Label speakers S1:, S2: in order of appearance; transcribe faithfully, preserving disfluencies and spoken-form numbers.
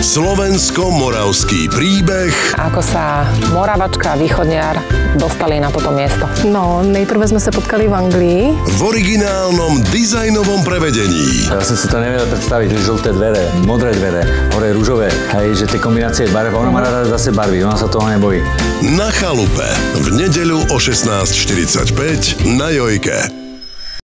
S1: Slovensko-moravský príbeh.
S2: Ako sa Moravačka a východniar dostali na toto miesto?
S3: No, nejprve sme sa potkali v Anglii.
S1: V originálnom dizajnovom prevedení.
S4: Ja som si to nevedel predstaviť, že žlté dvere, modré dvere, hore rúžové, hej, že tie kombinácie barev, ona má rada zase barvy, ona sa toho nebojí.
S1: Na chalupe v nedeľu o šestnásť štyridsaťpäť na Jojke.